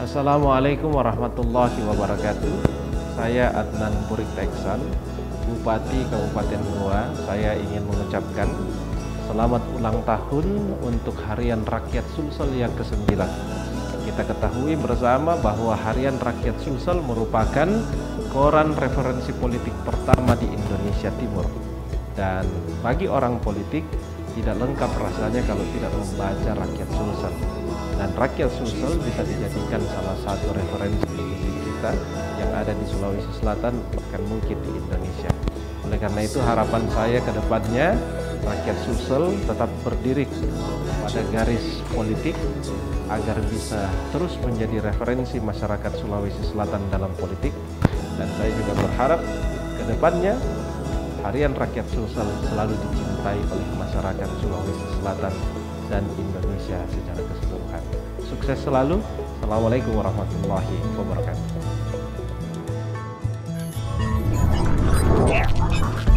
Assalamualaikum warahmatullahi wabarakatuh. Saya Adnan Purik Teksan, Bupati Kabupaten Goa. Saya ingin mengucapkan selamat ulang tahun untuk Harian Rakyat Sulsel yang ke-9. Kita ketahui bersama bahwa Harian Rakyat Sulsel merupakan koran referensi politik pertama di Indonesia Timur. Dan bagi orang politik, tidak lengkap rasanya kalau tidak membaca Rakyat Sulsel. Dan Rakyat Sulsel bisa dijadikan salah satu referensi politik kita yang ada di Sulawesi Selatan, bahkan mungkin di Indonesia. Oleh karena itu harapan saya ke depannya Rakyat Sulsel tetap berdiri pada garis politik agar bisa terus menjadi referensi masyarakat Sulawesi Selatan dalam politik. Dan saya juga berharap ke depannya Harian Rakyat Sulsel selalu dicintai oleh masyarakat Sulawesi Selatan dan Indonesia secara keseluruhan. Sukses selalu. Assalamualaikum warahmatullahi wabarakatuh.